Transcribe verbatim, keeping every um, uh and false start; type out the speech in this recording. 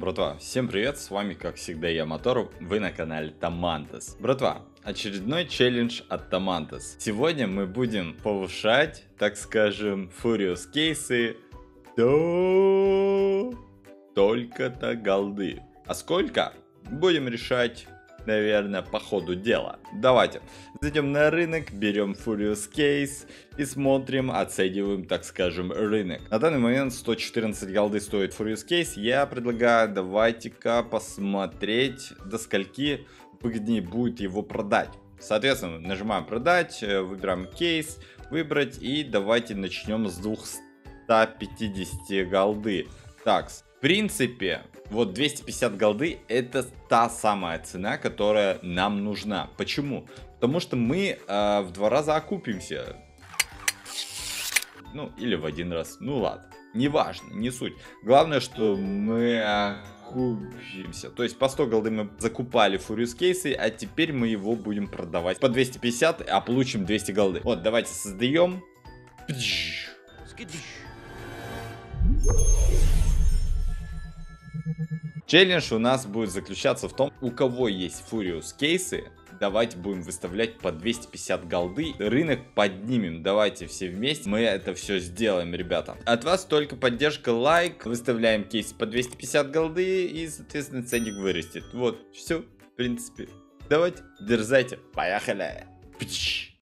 братва, всем привет, с вами как всегда я Мотору, вы на канале Тамантес. Братва, очередной челлендж от Тамантес. Сегодня мы будем повышать, так скажем, Furious кейсы до только-то голды. А сколько? Будем решать, наверное, по ходу дела. Давайте зайдем на рынок, берем Furious Case и смотрим, оцениваем, так скажем, рынок. На данный момент сто четырнадцать голды стоит Furious Case. Я предлагаю, давайте-ка посмотреть, до скольки выгоднее будет его продать. Соответственно, нажимаем продать, выбираем кейс, выбрать, и давайте начнем с двухсот пятидесяти голды. Так, в принципе, вот двести пятьдесят голды это та самая цена, которая нам нужна. Почему? Потому что мы э, в два раза окупимся. Ну, или в один раз. Ну ладно. Неважно, не суть. Главное, что мы окупимся. То есть по сто голды мы закупали Furious кейсы, а теперь мы его будем продавать по двести пятьдесят, а получим двести голды. Вот, давайте создаем. Челлендж у нас будет заключаться в том, у кого есть Furious кейсы, давайте будем выставлять по двести пятьдесят голды, рынок поднимем, давайте все вместе мы это все сделаем, ребята. От вас только поддержка, лайк, выставляем кейсы по двести пятьдесят голды и, соответственно, ценник вырастет. Вот, все, в принципе. Давайте, дерзайте, поехали.